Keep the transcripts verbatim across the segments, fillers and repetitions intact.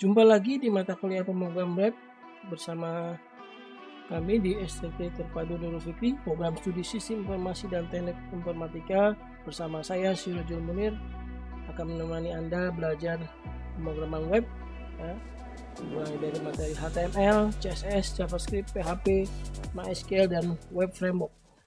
Jumpa lagi di mata kuliah pemrogram web bersama kami di S T T Terpadu Nurul Fikri, program studi Sistem Informasi dan Teknik Informatika. Bersama saya Sirojul Munir akan menemani Anda belajar pemrograman web ya, mulai dari materi H T M L, C S S, JavaScript, P H P, MySQL, dan Web Framework.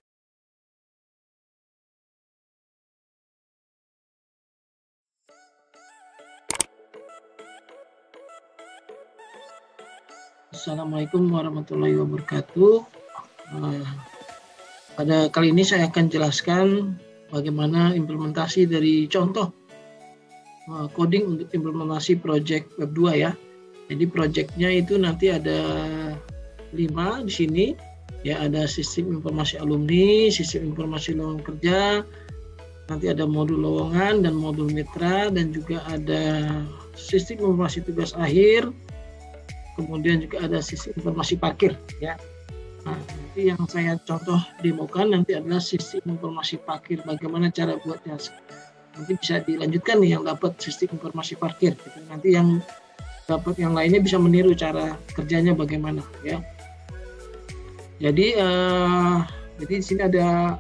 Assalamualaikum warahmatullahi wabarakatuh. Uh, pada kali ini saya akan jelaskan bagaimana implementasi dari contoh uh, coding untuk implementasi project web dua ya. Jadi projectnya itu nanti ada lima di sini ya, ada sistem informasi alumni, sistem informasi lowongan kerja, nanti ada modul lowongan dan modul mitra, dan juga ada sistem informasi tugas akhir. Kemudian juga ada sistem informasi parkir ya. Nah, nanti yang saya contoh demokan nanti adalah sistem informasi parkir, bagaimana cara buatnya. Nanti bisa dilanjutkan nih yang dapat sistem informasi parkir. Nanti yang dapat yang lainnya bisa meniru cara kerjanya bagaimana ya. Jadi eh, jadi di sini ada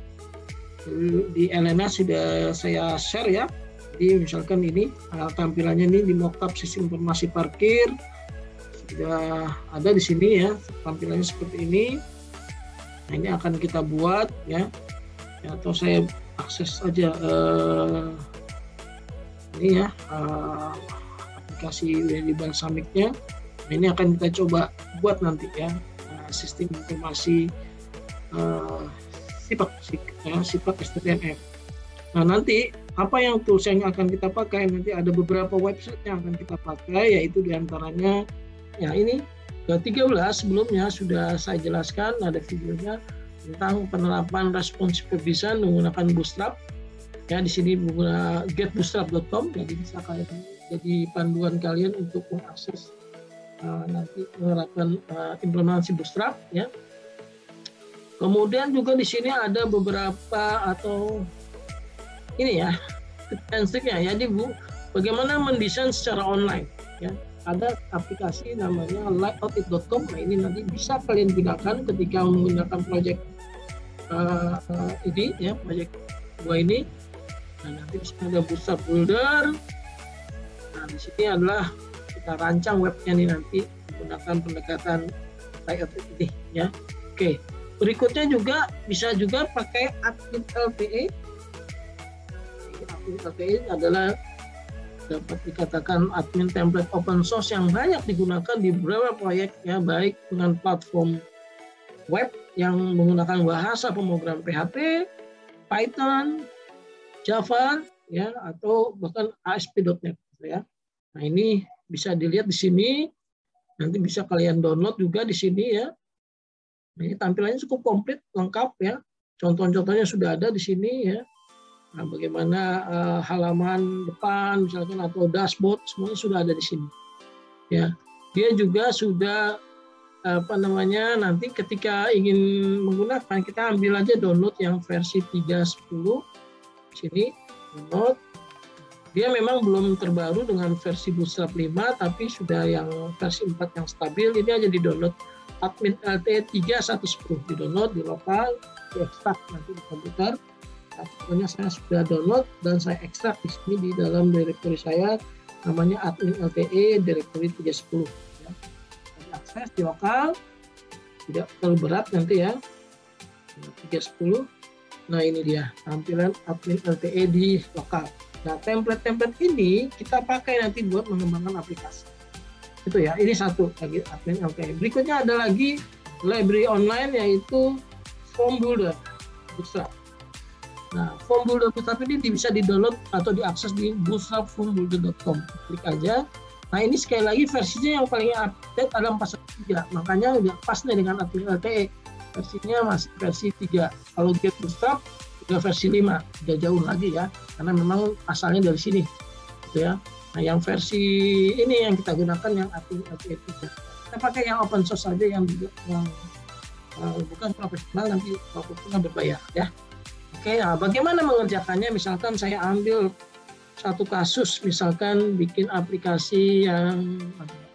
di Elena sudah saya share ya. Jadi misalkan ini tampilannya ini di mockup sistem informasi parkir. Sudah ada di sini ya, tampilannya seperti ini. Nah, ini akan kita buat ya, ya atau saya akses aja uh, ini ya uh, aplikasi dari Balsamicnya. Nah, ini akan kita coba buat nanti ya, uh, sistem informasi uh, sifat ya, sifat H T M L. Nah, nanti apa yang tools yang akan kita pakai, nanti ada beberapa website yang akan kita pakai, yaitu diantaranya ya ini ke tiga belas sebelumnya sudah saya jelaskan, ada videonya tentang penerapan responsive web design menggunakan Bootstrap. Ya di sini menggunakan get bootstrap dot com, jadi bisa kalian jadi panduan kalian untuk mengakses uh, nanti menerapkan uh, implementasi Bootstrap ya. Kemudian juga di sini ada beberapa atau ini ya tips and triknya ya, jadi Bu, bagaimana mendesain secara online ya. Ada aplikasi namanya lightoutit dot com. Nah, ini nanti bisa kalian gunakan ketika menggunakan project uh, uh, ini ya, project gua ini. Nah, nanti di sini ada Bootstrap Builder. Nah, di sini adalah kita rancang webnya nih nanti menggunakan pendekatan lightoutit ini ya. Oke, berikutnya juga bisa juga pakai Admin L T E. Admin L T E adalah dapat dikatakan admin template open source yang banyak digunakan di beberapa proyek ya, baik dengan platform web yang menggunakan bahasa pemrograman P H P, Python, Java ya, atau bahkan A S P dot net ya. Nah, ini bisa dilihat di sini, nanti bisa kalian download juga di sini ya. Ini tampilannya cukup komplit, lengkap ya. Contoh-contohnya sudah ada di sini ya. Nah, bagaimana uh, halaman depan misalkan atau dashboard semuanya sudah ada di sini. Ya, dia juga sudah apa namanya, nanti ketika ingin menggunakan kita ambil aja download yang versi tiga titik sepuluh di sini download. Dia memang belum terbaru dengan versi Bootstrap lima, tapi sudah yang versi empat yang stabil. Ini aja di download admin L T E tiga titik satu sepuluh, di download di lokal, di ekstrak nanti di komputer. Nah, pokoknya saya sudah download dan saya ekstrak di sini di dalam directory saya, namanya admin L T E directory tiga sepuluh ya. Saya akses di lokal, tidak terlalu berat nanti ya, tiga sepuluh. Nah, ini dia tampilan admin L T E di lokal. Nah, template-template ini kita pakai nanti buat mengembangkan aplikasi itu ya. Ini satu lagi admin L T E. Berikutnya ada lagi library online, yaitu Form Builder Bootstrap. Nah, Form Builder Bootstrap ini bisa di-download atau diakses di bootstrap form builder dot com. Klik aja. Nah, ini sekali lagi versinya yang paling update adalah empat titik tiga. Makanya udah pas nih dengan admin L T E. Versinya masih versi tiga. Kalau Get Bootstrap udah versi lima. Udah jauh lagi ya. Karena memang asalnya dari sini. Gitu ya. Nah, yang versi ini yang kita gunakan yang admin L T E tiga. Kita pakai yang open source saja, yang, yang uh, bukan profesional, nanti profesional berbayar ya. Oke, nah bagaimana mengerjakannya? Misalkan saya ambil satu kasus, misalkan bikin aplikasi yang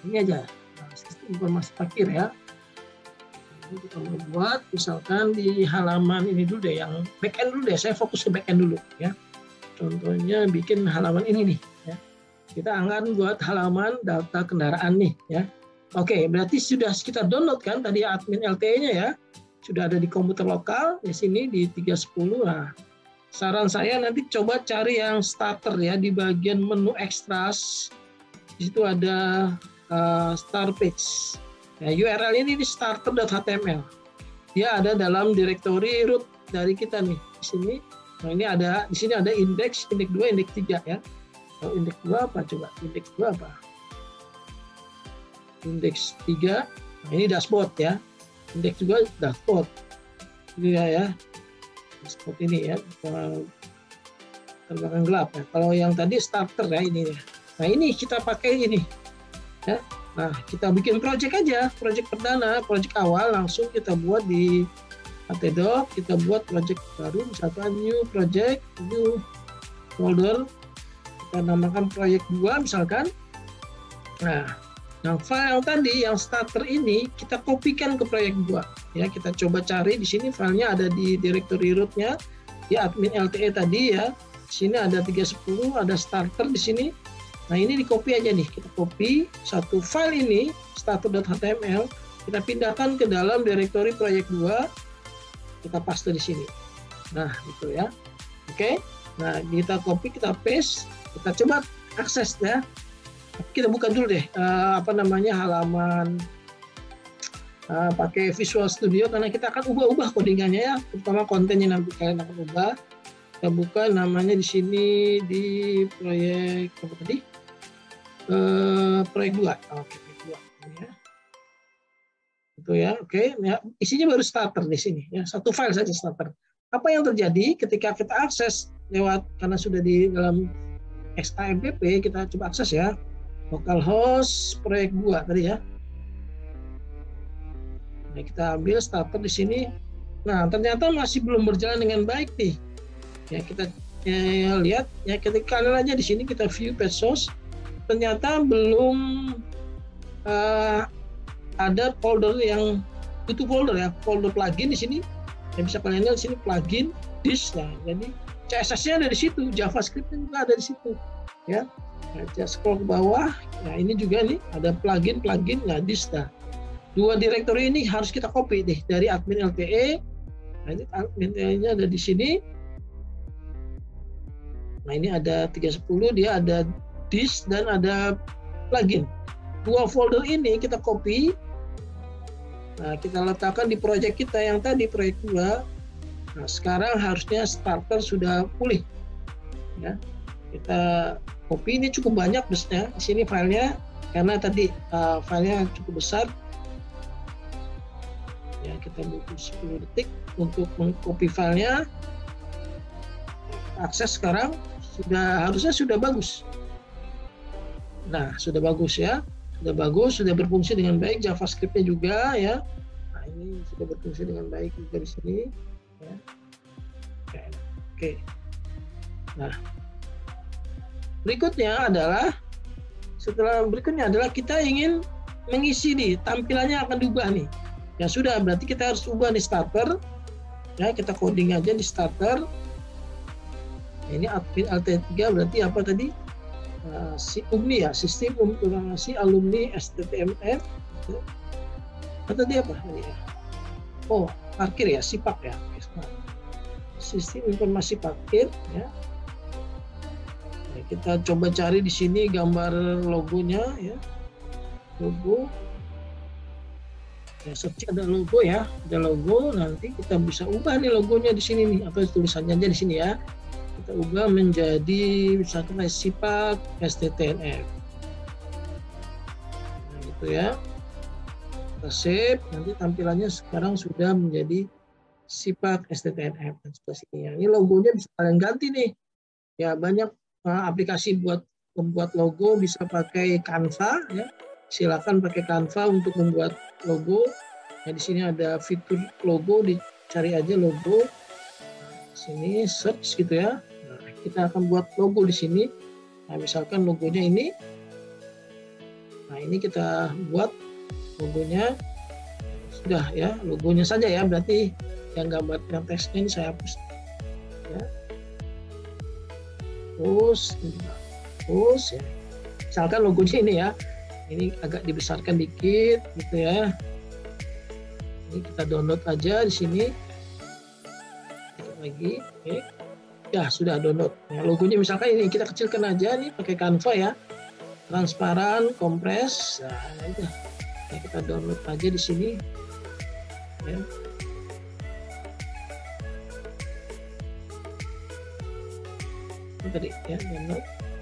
Ini aja, nah, sistem informasi parkir ya. Ini kita mau buat misalkan di halaman ini dulu deh, yang backend dulu deh. Saya fokus ke backend dulu ya. Contohnya bikin halaman ini nih ya. Kita akan buat halaman data kendaraan nih ya. Oke, berarti sudah kita download kan tadi admin L T E-nya ya. Sudah ada di komputer lokal di sini di tiga sepuluh. Nah, saran saya nanti coba cari yang starter ya, di bagian menu extras. Di situ ada uh, start page. Ya, U R L ini di starter dot H T M L. Dia ada dalam direktori root dari kita nih di sini. Nah, ini ada di sini ada indeks, indeks dua, indeks tiga ya. Kalau indeks dua apa coba? Indeks dua apa? Indeks tiga. Nah, ini dashboard ya. Indeks juga dashboard. Ini ya, ya. Dashboard ini ya. Terbelakang gelap ya. Kalau yang tadi starter ya ini ya. Nah, ini kita pakai ini. Ya. Nah, kita bikin project aja, project perdana, project awal langsung kita buat di htdoc, kita buat project baru, misalkan new project, new folder, kita namakan project dua misalkan. Nah, yang file yang tadi, yang starter ini kita kopikan ke project dua. Ya, kita coba cari di sini filenya ada di directory root-nya, di admin L T E tadi ya. Di sini ada tiga sepuluh, ada starter di sini. Nah, ini di copy aja nih, kita copy satu file ini starter dot H T M L, kita pindahkan ke dalam directory project dua, kita paste di sini. Nah, gitu ya. Oke. Nah, kita copy, kita paste, kita coba akses ya. Kita buka dulu deh uh, apa namanya halaman uh, pakai Visual Studio karena kita akan ubah-ubah codingannya ya, terutama kontennya nanti kalian akan ubah. Kita buka namanya di sini di proyek apa tadi? Uh, proyek dua. Oke, proyek dua ya. Itu ya, oke. Ya, isinya baru starter di sini ya, satu file saja starter. Apa yang terjadi ketika kita akses lewat karena sudah di dalam X A M P P, kita coba akses ya. Localhost proyek dua tadi ya. Nah, kita ambil starter di sini. Nah, ternyata masih belum berjalan dengan baik nih. Ya, kita ya, lihat ya, ketika kalian aja di sini kita view page source, ternyata belum uh, ada folder yang itu folder ya, folder plugin di sini. Yang bisa kalian lihat di sini plugin disk. Nah, jadi C S S-nya ada di situ, JavaScript-nya juga ada di situ. Ya. Nah, scroll ke bawah. Nah, ini juga nih ada plugin plugin nah disk. Nah, dua directory ini harus kita copy deh dari admin L T E. Nah, ini admin L T E-nya ada di sini. Nah, ini ada tiga sepuluh, dia ada disk dan ada plugin. Dua folder ini kita copy. Nah, kita letakkan di project kita yang tadi project dua. Nah, sekarang harusnya starter sudah pulih. Ya. Kita copy, ini cukup banyak besarnya. Di sini filenya karena tadi uh, filenya cukup besar. Ya, kita butuh sepuluh detik untuk mengcopy filenya. Akses sekarang sudah harusnya sudah bagus. Nah, sudah bagus ya. Sudah bagus, sudah berfungsi dengan baik, JavaScript-nya juga ya. Nah, ini sudah berfungsi dengan baik juga di sini ya. Oke. Oke. Nah, berikutnya adalah setelah berikutnya adalah kita ingin mengisi nih, tampilannya akan diubah nih. Ya sudah, berarti kita harus ubah nih starter. Ya, kita coding aja di starter. Ini admin L T tiga berarti apa tadi? Uh, si umni ya, sistem informasi alumni S T T M F. Atau tadi apa? Oh, parkir ya, sipak ya. Sistem informasi parkir ya. Nah, kita coba cari di sini gambar logonya ya. Logo. Ya, search ada logo ya, ada logo. Nanti kita bisa ubah nih logonya di sini nih, atau tulisannya aja di sini ya. Kita ubah menjadi misalkan sipak S T T N F. Nah, gitu ya. Kita save, nanti tampilannya sekarang sudah menjadi sipak S T T N F dan sebelah sini ya. Ini logonya bisa kalian ganti nih. Ya, banyak uh, aplikasi buat membuat logo, bisa pakai Canva ya. Silakan pakai Canva untuk membuat logo. Nah, di sini ada fitur logo, dicari aja logo. Sini search gitu ya. Nah, kita akan buat logo di sini. Nah, misalkan logonya ini. Nah, ini kita buat logonya. Sudah ya, logonya saja ya, berarti yang gambar yang teksnya ini saya hapus ya. Terus terus ya, misalkan logonya ini ya, ini agak dibesarkan dikit gitu ya. Ini kita download aja di sini lagi. Oke. Ya, sudah download ya, logonya misalkan ini kita kecilkan aja nih pakai Canva ya, transparan, kompres. Nah, udah ya, kita download aja di sini ya. Ini tadi ya, download.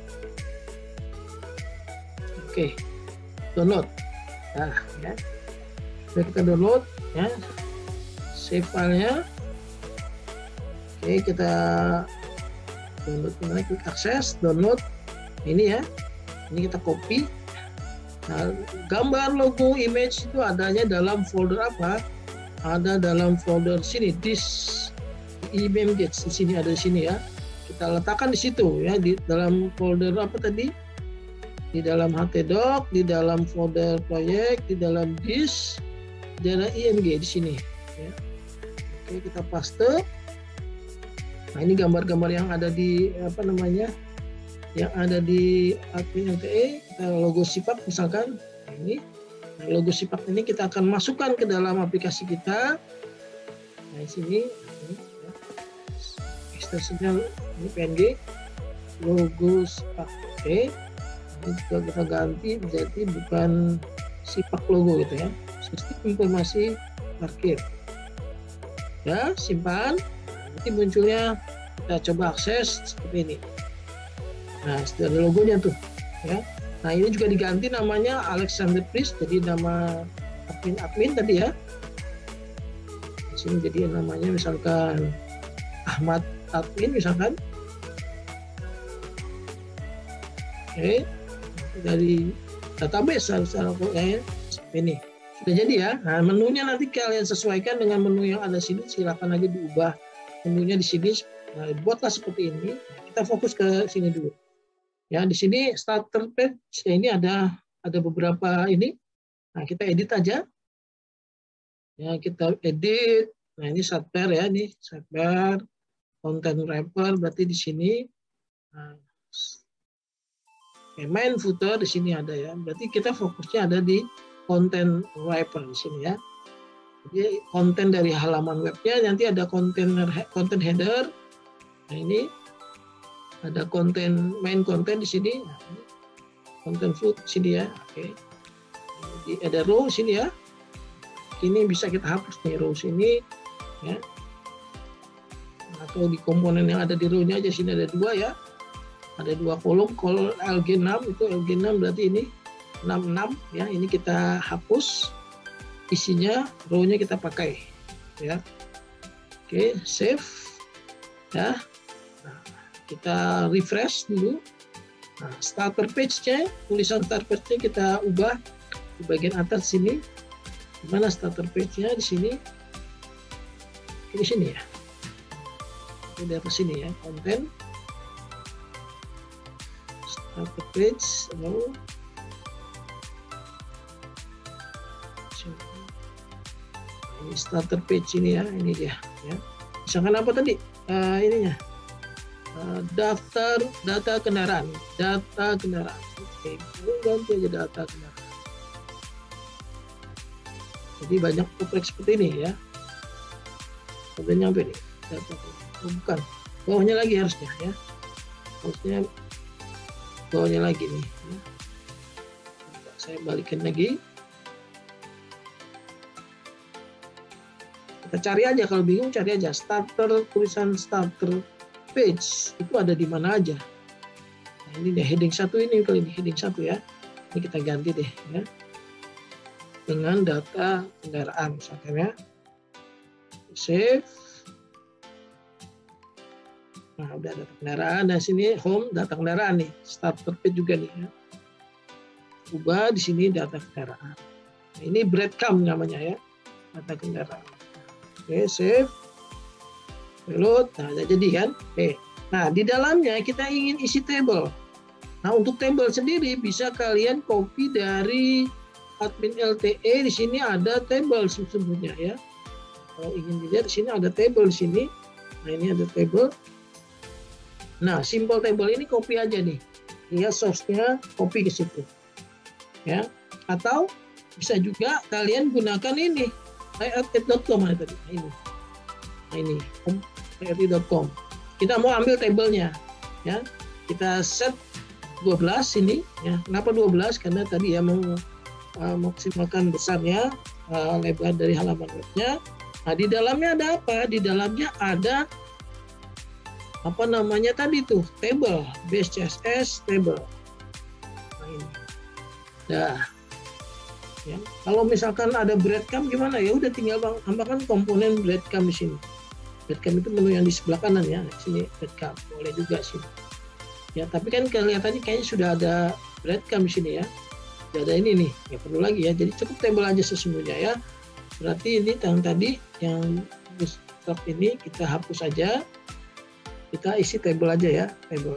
Oke, download. Nah ya, sudah kita download ya, save filenya. Oke, kita download, kembali klik akses, download. Ini ya, ini kita copy. Nah, gambar, logo, image itu adanya dalam folder apa? Ada dalam folder sini, disk image di sini, ada di sini ya. Kita letakkan di situ ya, di dalam folder apa tadi? Di dalam htdoc, di dalam folder proyek, di dalam disk, di dalam img di sini. Ya. Oke, kita paste. Nah, ini gambar-gambar yang ada di apa namanya, yang ada di admin L T E. Kita logo Sipak misalkan. Nah, ini nah, logo Sipak ini kita akan masukkan ke dalam aplikasi kita. Nah, di sini ini, ya. Ekstensinya ini P N G, logo Sipak. Oke, ini juga kita ganti menjadi bukan Sipak logo gitu ya. Sistem informasi parkir. Ya, simpan. Nanti munculnya, kita coba akses seperti ini. Nah, sudah ada logonya tuh ya. Nah, ini juga diganti namanya Alexander Pris, jadi nama admin-admin tadi ya. Di sini jadi namanya misalkan Ahmad admin misalkan. Oke, dari database harus ya, ini sudah jadi ya. Nah, menunya nanti kalian sesuaikan dengan menu yang ada sini, silakan aja diubah menunya di sini. Nah, buatlah seperti ini. Kita fokus ke sini dulu. Ya, di sini starter page ya, ini ada ada beberapa ini. Nah, kita edit aja. Ya, kita edit. Nah, ini sidebar ya, ini sidebar, content wrapper berarti di sini. Nah, okay, main footer di sini ada ya. Berarti kita fokusnya ada di content wrapper di sini ya. Jadi konten dari halaman webnya, nanti ada konten konten header. Nah, ini ada konten main konten di sini. Nah, ini konten foot sini ya. Oke. Jadi ada row sini ya. Ini bisa kita hapus nih row sini ya. Atau di komponen yang ada di row-nya aja, sini ada dua ya. Ada dua kolom, kolom L G enam itu L G enam berarti ini enam puluh enam ya. Ini kita hapus. Isinya row-nya kita pakai ya. Oke, save ya. Nah, kita refresh dulu. Nah, starter page-nya, tulisan starter page-nya kita ubah di bagian atas sini. Di mana starter page-nya? Di sini. Di sini ya. Ini di atas sini ya, konten. Starter page, lalu ini starter page ini ya, ini dia ya. Misalkan apa tadi uh, ininya uh, daftar data kendaraan, data kendaraan. Oke, ganti aja data kendaraan. Jadi banyak kompleks seperti ini ya. Sampai nyampe nih data, oh, bukan bawahnya lagi harusnya ya, harusnya bawahnya lagi nih ya. Saya balikin lagi. Kita cari aja, kalau bingung cari aja starter, tulisan starter page itu ada di mana aja. Nah, ini deh heading satu ini, kalau ini heading satu ya. Ini kita ganti deh ya. Dengan data kendaraan misalkan ya. Save. Nah, udah data kendaraan, dan sini home data kendaraan nih, starter page juga nih ya. Ubah di sini data kendaraan. Nah, ini breadcrumb namanya ya, data kendaraan. Oke, save, reload. Nah, udah jadi kan? Oke. Nah, di dalamnya kita ingin isi table. Nah, untuk table sendiri bisa kalian copy dari admin L T E. Di sini ada table sebetulnya ya. Kalau ingin dilihat di sini ada table di sini. Nah, ini ada table. Nah, simple table ini copy aja nih. Lihat source-nya, copy ke situ. Ya. Atau bisa juga kalian gunakan ini. i r t dot com tadi. Nah, ini. Nah, ini i r t dot com. Kita mau ambil tabelnya ya. Kita set dua belas ini ya. Kenapa dua belas? Karena tadi ya mau uh, maksimalkan besarnya uh, lebar dari halaman webnya. Nah, di dalamnya ada apa? Di dalamnya ada apa namanya tadi tuh? Table, base C S S table. Nah, ini. Nah, ya. Kalau misalkan ada breadcrumb gimana? Ya udah tinggal tambahkan komponen breadcrumb di sini. Breadcrumb itu menu yang di sebelah kanan ya. Di sini breadcrumb boleh juga sini. Ya, tapi kan kelihatannya kayaknya sudah ada breadcrumb di sini ya. Sudah ada ini nih, nggak perlu lagi ya. Jadi cukup table aja sesungguhnya ya. Berarti ini yang tadi yang bootstrap ini kita hapus saja. Kita isi table aja ya, table.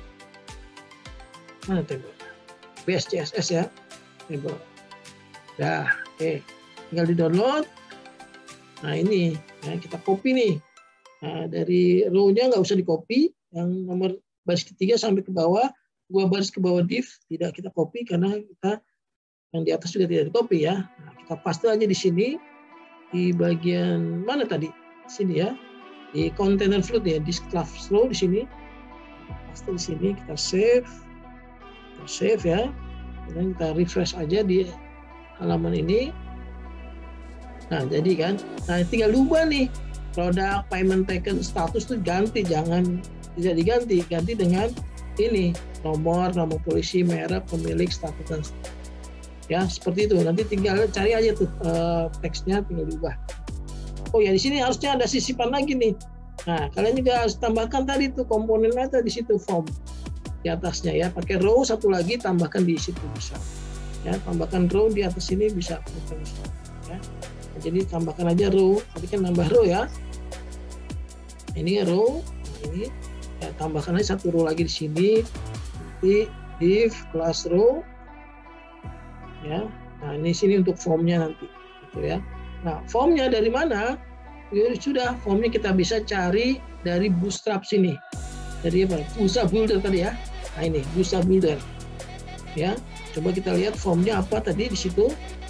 Mana table? Base C S S ya, table. Dah, oke. Okay. Tinggal di download. Nah ini, ya, kita copy nih. Nah, dari row-nya nggak usah di copy. Yang nomor baris ketiga sampai ke bawah, dua baris ke bawah div tidak kita copy karena kita yang di atas juga tidak di copy ya. Nah, kita paste aja di sini di bagian mana tadi? Di sini ya. Di container float ya, di class row di sini. Paste di sini, kita save. Kita save ya. Kemudian kita refresh aja di halaman ini. Nah, jadi kan, nah tinggal ubah nih. Produk payment taken status tuh ganti, jangan tidak diganti, ganti dengan ini nomor, nomor polisi, merek, pemilik, status dan ya seperti itu. Nanti tinggal cari aja tuh uh, teksnya, tinggal diubah. Oh ya, di sini harusnya ada sisipan lagi nih. Nah, kalian juga harus tambahkan tadi tuh komponen ada di situ form di atasnya ya. Pakai row satu lagi, tambahkan di situ bisa. Ya, tambahkan row di atas ini bisa. Ya. Nah, jadi tambahkan aja row. Tadi kan nambah row ya. Ini row, ini ya, tambahkan aja satu row lagi di sini. Di div class row. Ya. Nah, ini sini untuk formnya nanti, gitu ya. Nah, formnya dari mana? Ya, sudah, formnya kita bisa cari dari Bootstrap sini. Dari apa? Bootstrap Builder tadi ya. Nah, ini Bootstrap Builder. Ya, coba kita lihat formnya apa tadi di situ.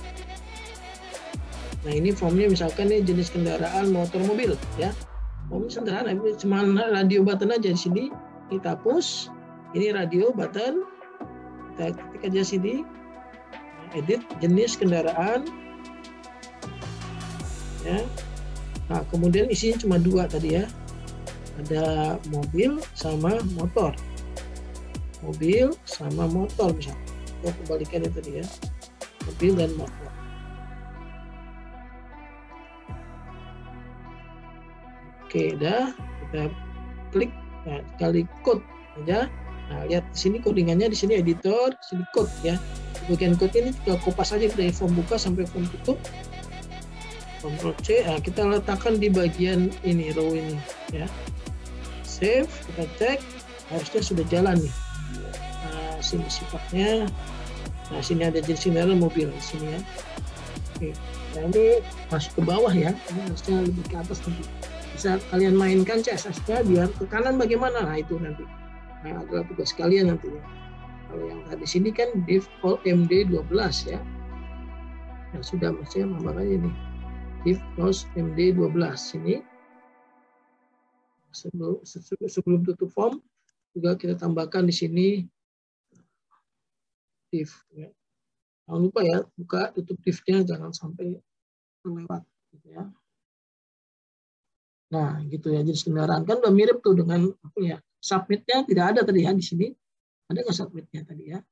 Nah, ini formnya misalkan ini jenis kendaraan motor mobil ya. Formnya sederhana, cuma radio button aja di sini. Kita hapus. Ini radio button. Kita ketik aja sini. Edit jenis kendaraan. Ya. Nah, kemudian isinya cuma dua tadi ya. Ada mobil sama motor. Mobil sama motor misalnya. Kita kebalikannya tadi ya. Mobil dan motor. Oke, dah. Kita klik. Nah, kali code aja. Nah, lihat di sini codingannya, di sini editor, di sini code ya. Bagian code ini kita kopas aja dari form buka sampai form tutup. Ctrl C, nah kita letakkan di bagian ini, row ini ya. Save, kita cek, harusnya sudah jalan nih. Nah, sini sifatnya. Nah, sini ada jenis kendaraan mobil di sini ya. Oke, nah ini masuk ke bawah ya. Ini harusnya lebih ke atas nanti. Bisa kalian mainkan C S S-nya biar ke kanan bagaimana. Nah, itu nanti. Nah, adalah tugas kalian nantinya. Kalau yang tadi sini kan div all M D dua belas ya. Yang sudah masih makanya nih. Div close M D dua belas ini sebelum, sebelum tutup form juga kita tambahkan di sini div ya. Jangan lupa ya, buka tutup divnya jangan sampai terlewat gitu ya. Nah gitu ya, jenis kendaraan kan udah mirip tuh dengan apa ya, submitnya tidak ada tadi ya di sini. Ada nggak submitnya tadi ya?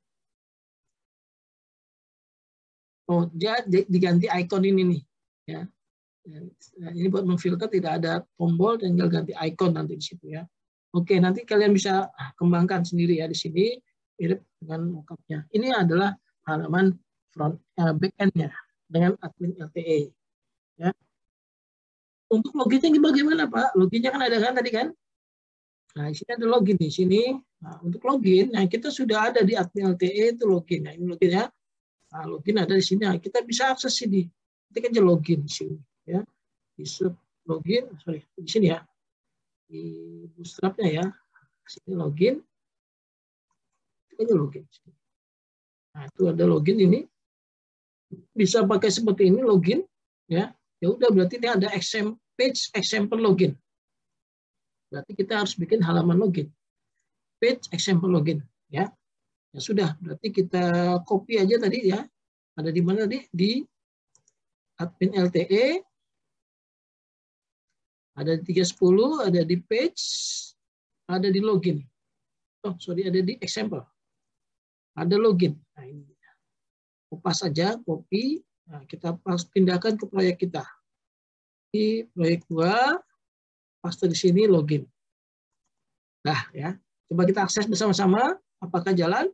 Oh, dia diganti icon ini nih ya. Nah, ini buat memfilter tidak ada tombol, tinggal ganti icon nanti di situ ya. Oke, nanti kalian bisa kembangkan sendiri ya di sini mirip dengan mockupnya. Ini adalah halaman front eh, backend-nya dengan admin L T E ya. Untuk loginnya bagaimana Pak? Loginnya kan ada kan tadi kan? Nah, di sini ada login di sini Nah, untuk login, nah kita sudah ada di admin L T E itu login. Nah, ini login ya. Nah, login ada di sini. Nah, kita bisa akses ini. Ketik aja login di sini ya. Di sub login, sorry, di sini ya. Di Bootstrap-nya ya. Sini login. Ketik aja login. Nah, itu ada login ini. Bisa pakai seperti ini login ya. Ya udah berarti ini ada example page example login. Berarti kita harus bikin halaman login. Page example login ya. Ya sudah, berarti kita copy aja tadi ya. Ada di mana tadi? Di admin L T E. Ada di tiga sepuluh, ada di page, ada di login. Oh, sorry, ada di example. Ada login. Nah, ini. Kopas saja, copy. Nah, kita pas pindahkan ke proyek kita. Di proyek dua, paste di sini login. Nah, ya. Coba kita akses bersama-sama. Apakah jalan?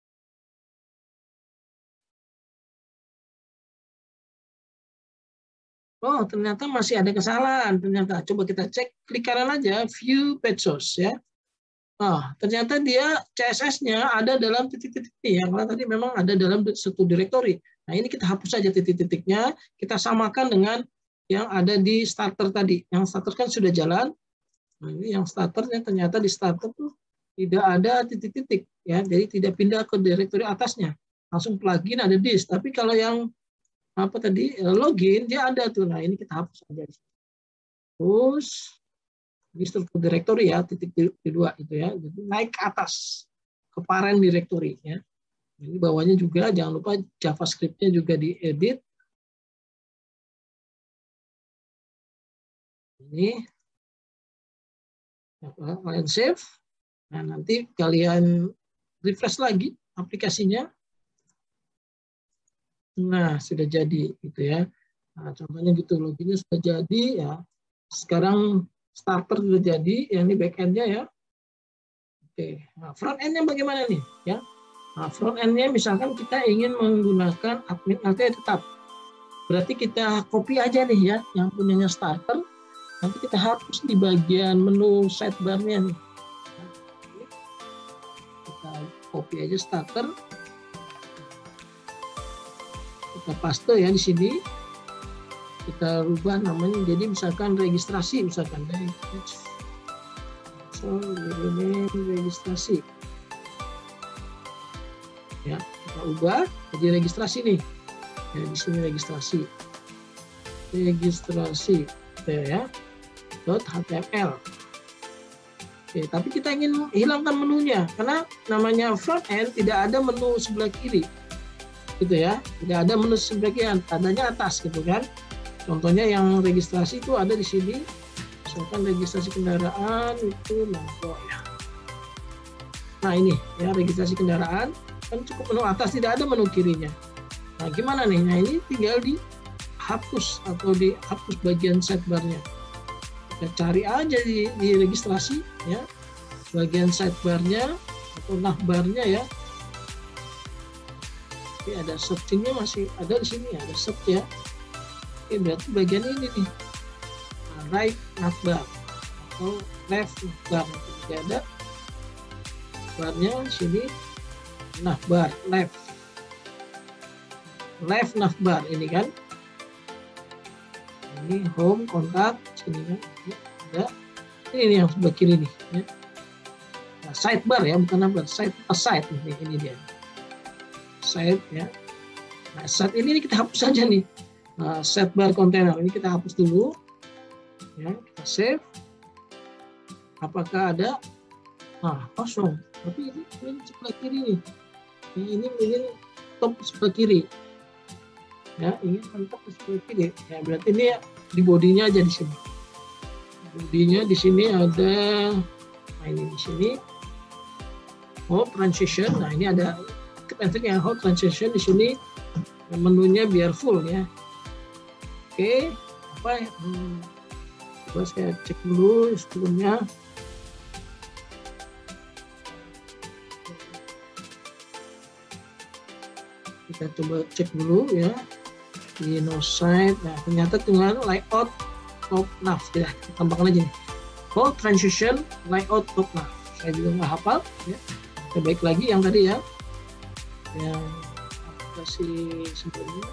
Oh, ternyata masih ada kesalahan. Ternyata coba kita cek, klik kanan aja, view page source ya. Nah, ternyata dia C S S-nya ada dalam titik-titik ini ya. Karena tadi memang ada dalam satu directory. Nah, ini kita hapus saja titik-titiknya, kita samakan dengan yang ada di starter tadi. Yang starter kan sudah jalan. Nah, ini yang starternya ternyata di starter tuh tidak ada titik-titik ya, jadi tidak pindah ke directory atasnya, langsung plugin ada disk. Tapi kalau yang apa tadi login dia ada tuh. Nah, ini kita hapus aja. Terus ini struktur directory ya, titik kedua itu ya, jadi naik ke atas ke parent directory ya. Ini bawahnya juga jangan lupa JavaScript-nya juga diedit. Ini kalian save. Nah, nanti kalian refresh lagi aplikasinya. Nah, sudah jadi gitu ya. Nah, contohnya gitu, loginnya sudah jadi ya. Sekarang starter sudah jadi, ya ini back end-nya ya. Oke, nah, front end-nya bagaimana nih ya? Nah, front end-nya misalkan kita ingin menggunakan admin L T E tetap. Berarti kita copy aja nih ya, yang punyanya starter. Nanti kita hapus di bagian menu sidebar-nya nih. Kita copy aja starter, kita paste ya di sini, kita rubah namanya jadi misalkan registrasi, misalkan dari so ini registrasi ya, kita ubah jadi registrasi nih ya, di sini registrasi registrasi ya .html. Oke, tapi kita ingin hilangkan menunya karena namanya front end tidak ada menu sebelah kiri, gitu ya. Tidak ada menu sebelah kiri, adanya atas, gitu kan. Contohnya yang registrasi itu ada di sini, misalkan registrasi kendaraan itu monggo ya. Nah ini ya registrasi kendaraan kan cukup menu atas, tidak ada menu kirinya. Nah gimana nih? Nah ini tinggal dihapus atau dihapus bagian sidebar-nya. Kita cari aja di, di registrasi ya bagian sidebar-nya atau navbar-nya ya. Oke, ada searching-nya masih ada di sini, ada search ya. Oke, berarti bagian ini nih, nah, right navbar atau left navbar. Jadi ada barnya di sini, navbar left left navbar ini kan. Ini home kontak sini kan ada ini nih yang sebelah kiri nih ya. Nah, sidebar ya, bukan navbar, side aside ini, ini dia side ya. Nah saat ini kita hapus saja nih. Nah, sidebar container ini kita hapus dulu ya, kita save. Apakah ada? Nah kosong, tapi ini, ini sebelah kiri nih, ini ingin top sebelah kiri ya, ingin mantap sebelah kiri ya, berarti ini di bodinya aja di sini. Bodinya di sini ada, nah ini di sini home transition. Nah ini ada penting yang home transition di sini, menunya biar full ya. Oke, apa ya? Hmm, coba saya cek dulu sebelumnya. Kita coba cek dulu ya di no site. Nah ternyata dengan layout top nav, ya tambahkan aja nih home transition layout top nav. saya juga nggak hafal ya. Kita baik lagi yang tadi ya, yang aplikasi sebelumnya.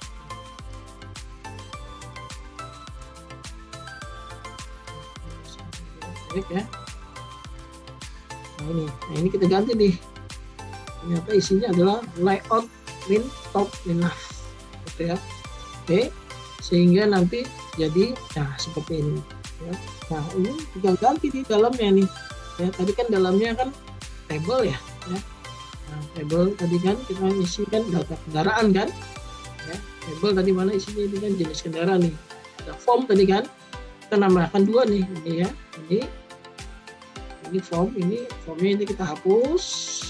Baik ya. Nah ini, nah ini kita ganti nih. Ternyata isinya adalah layout min top enough, gitu ya. Oke, sehingga nanti jadi nah seperti ini. Ya. Nah ini tinggal ganti di dalamnya nih. Ya, tadi kan dalamnya kan table ya. Ya. Nah, table tadi kan kita isikan data kendaraan kan. Ya. Table tadi mana isinya itu kan jenis kendaraan nih. Ada form tadi kan. Kita nambahkan dua nih, ini ya. Ini ini form, ini formnya ini kita hapus.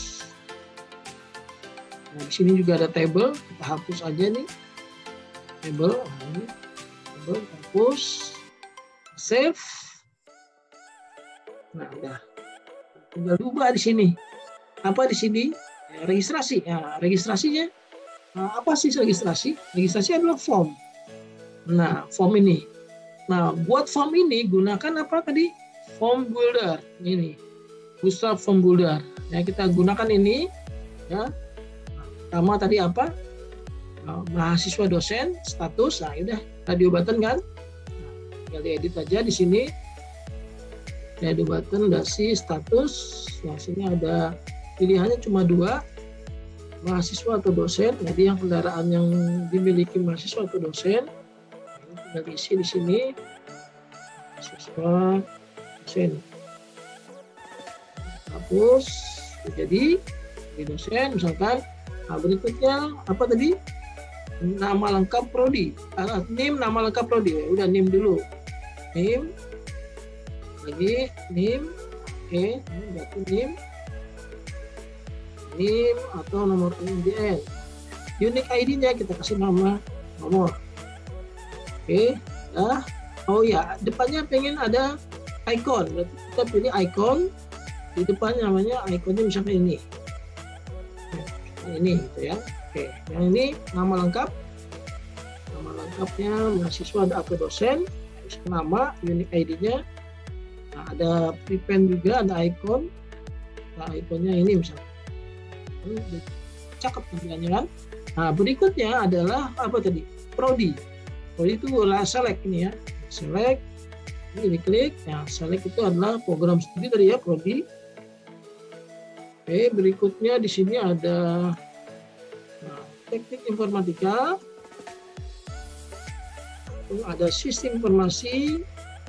Nah, di sini juga ada table, kita hapus aja nih. Table, nah, ini table hapus. Save. Nah, udah. Tinggal diubah di sini. Apa di sini? Ya, registrasi. Ya, registrasinya nah, apa sih registrasi? Registrasi adalah form. Nah, form ini. Nah, buat form ini gunakan apa tadi? Form builder. Ini. Bootstrap form builder. Ya, kita gunakan ini ya. Pertama tadi apa? Nah, mahasiswa dosen, status. Nah, udah radio button kan? Nah, tinggal diedit aja di sini. Radio button dasi status. Nah, sini ada pilihannya cuma dua, mahasiswa atau dosen. Jadi yang kendaraan yang dimiliki mahasiswa atau dosen, ini tinggal diisi di sini, mahasiswa dosen. Hapus. Jadi di dosen misalkan. Nah, berikutnya apa tadi? Nama lengkap prodi. Uh, name nama lengkap prodi. Ya, udah name dulu. Name. Lagi name. Oke, ini berarti name. Name atau nomor I D N. Unique I D-nya kita kasih nama nomor. Oke, nah. Oh ya, depannya pengen ada icon. Berarti kita pilih icon. Di depannya namanya iconnya misalnya ini. Ini gitu ya. Oke, yang ini nama lengkap. Nama lengkapnya mahasiswa atau dosen. Nama, unique I D-nya. Nah, ada prepend juga, ada icon. Nah, iconnya ini misalnya. Ini cakep tampilannya kan. Nah, berikutnya adalah apa tadi? Prodi. Prodi itu adalah select ini ya. Select. Ini diklik. Nah, select itu adalah program studi tadi ya, prodi. Oke, berikutnya di sini ada nah, teknik informatika, ada sistem informasi,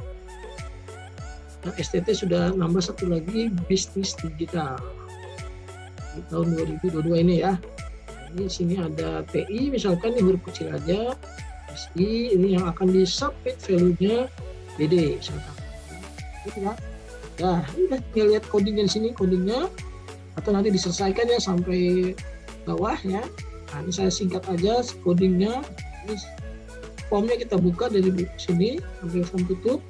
nah, S T T sudah nambah satu lagi, bisnis digital di tahun dua ribu dua puluh dua ini ya. Ini sini ada T I misalkan ini huruf kecil aja, S I ini yang akan di-submit value-nya B D misalkan. Gitu ya. Nah, udah tinggal lihat codingnya di sini, codingnya. Atau nanti diselesaikan ya sampai bawah ya. Nah, ini saya singkat aja codingnya. Ini formnya kita buka dari sini sampai form tutup.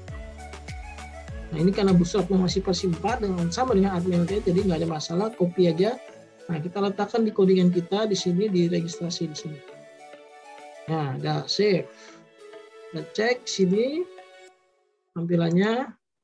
Nah, ini karena bootstrapnya masih versi empat dengan sama dengan admin L T E, jadi nggak ada masalah, copy aja. Nah, kita letakkan di codingan kita di sini, di registrasi di sini. Nah, udah save. Kita cek sini tampilannya.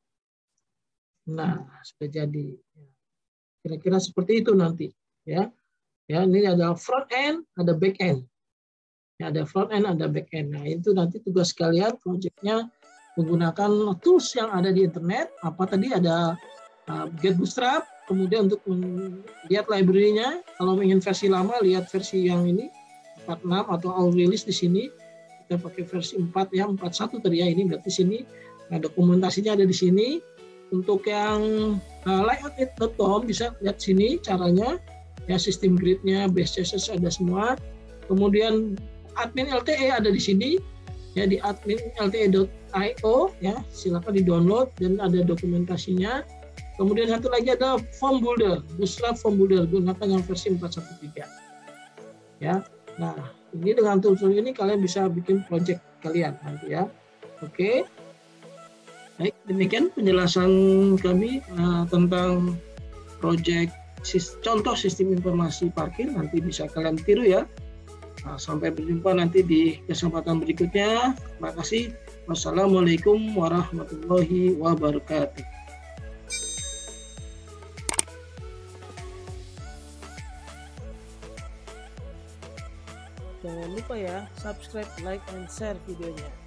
Nah, sudah jadi. Kira-kira seperti itu nanti ya. Ya, ini ada front end, ada back end. Ya, ada front end, ada back end. Nah, itu nanti tugas kalian proyeknya menggunakan tools yang ada di internet. Apa tadi ada uh, Get Bootstrap, kemudian untuk lihat library-nya. Kalau ingin versi lama, lihat versi yang ini empat puluh enam atau all release di sini. Kita pakai versi empat ya, empat puluh satu tadi ya. Ini berarti sini. Nah, dokumentasinya ada di sini. Untuk yang uh, layout dot com bisa lihat sini caranya ya, sistem grid-nya, base C S S ada semua. Kemudian admin L T E ada di sini ya, di admin L T E dot i o ya, silakan di-download dan ada dokumentasinya. Kemudian satu lagi ada form builder, Bootstrap form builder, gunakan yang versi empat titik tiga. Ya. Nah, ini dengan tools ini kalian bisa bikin project kalian nanti ya. Oke. Baik, demikian penjelasan kami uh, tentang proyek sis, contoh sistem informasi parkir. Nanti bisa kalian tiru ya. Nah, sampai berjumpa nanti di kesempatan berikutnya. Terima kasih. Wassalamualaikum warahmatullahi wabarakatuh. Jangan lupa ya, subscribe, like, and share videonya.